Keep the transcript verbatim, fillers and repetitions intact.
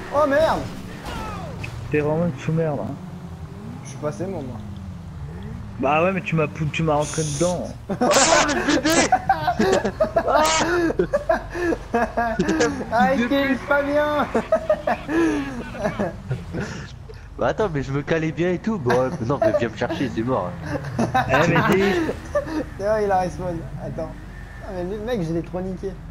Oh merde! T'es vraiment une sous-merde. Hein. Je suis passé mon moi. Bah ouais, mais tu m'as pou- tu m'as rentré dedans. Ah, Kevin, pas bien! Bah attends, mais je me calais bien et tout. Bon, ouais, non, mais viens me chercher, c'est mort. Eh mais t'es... C'est vrai, il a respawn. Attends. Ah, mais le mec, je l'ai trop niqué.